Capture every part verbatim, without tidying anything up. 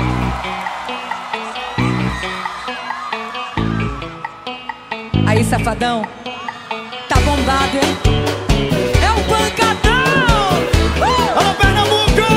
Aí, safadão, tá bombado, hein? É um pancadão! Uh! Alô, Pernambuco!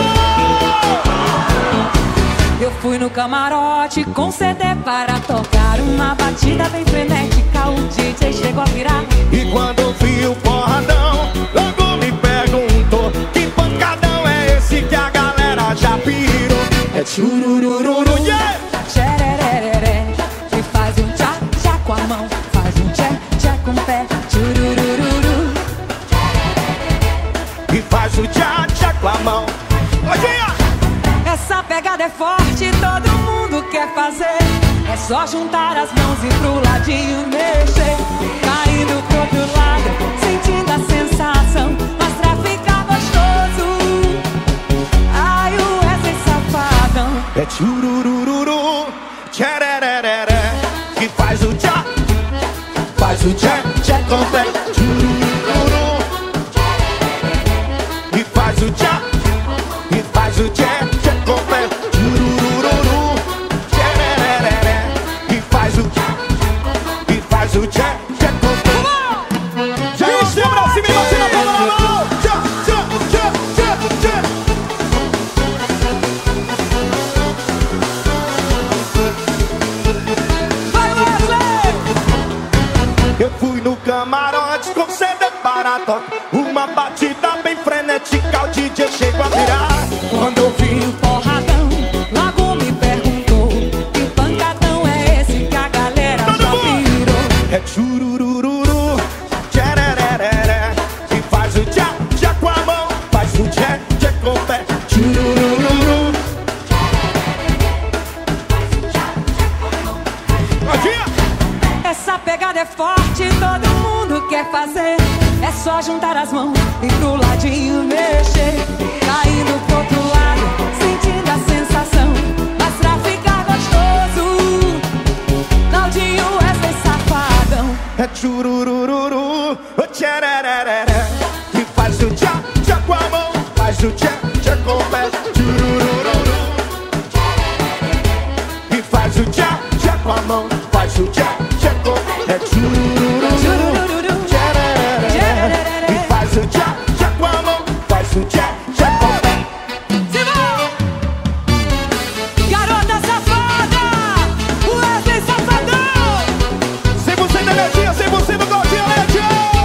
Eu fui no camarote com C D para tocar uma batida bem frenética. O D J chegou a virar. E quando vi o porradão, logo me perguntou: que pancadão é esse que a galera já pirou? É tchururururu, yeah! Tcherereré, e faz um tchá, tchá com a mão. Faz um tchá, tchá com o pé. Tchururururu. E faz o tchá, tchá com a mão. Lojinha! Essa pegada é forte, todo mundo quer fazer. É só juntar as mãos e pro ladinho mexer. Caindo pro outro lado, sentindo a sensação. Mas pra ficar gostoso, ai, o Wesley Safadão. É tchururururu, tcherereré, que faz o tchá, faz o tchá, tchá com o pé. Tchurururu, e faz o tchá, e faz o tchá, tchá com o pé. Tchurururu, tcherereré, e faz o tchá, e faz o tchá, tchá com o pé. Já encheu pra cima e bate na palma na mão. Tchá, tchá, tchá, tchá, tchá. Eu fui no camarote com C D para tocar uma batida bem frenética, o D J chegou a virar. Quando eu vi o porradão, logo me perguntou: que pancadão é esse que a galera já virou? É tchururururu, tcherereré, e faz o tchá, tchá com a mão, faz o tchá, tchá com o pé. Tchururururu. Essa pegada é forte, todo mundo quer fazer. É só juntar as mãos e pro ladinho mexer. Caindo pro outro lado, sentindo a sensação. Mas pra ficar gostoso, Claudinho Wesley Safadão. É tchururururu, o tcherereré, e faz o tchá, tchá com a mão, faz o tchá, tchá com o pé. Tchururururu, e faz o tchá, tchá com a mão, faz o tchá, tchá com o pé. É tchurururu, tcherereré, e faz o tchá, tchá com a mão, faz o tchá, tchá com o pé. Garota safada, Wesley Safadão. cem por cento energia, cem por cento Claudinho Leite.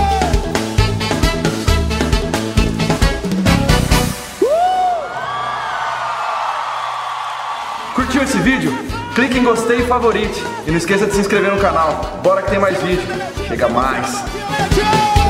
Curtiu esse vídeo? Clique em gostei e favorite. E não esqueça de se inscrever no canal. Bora que tem mais vídeo. Chega mais. Leite.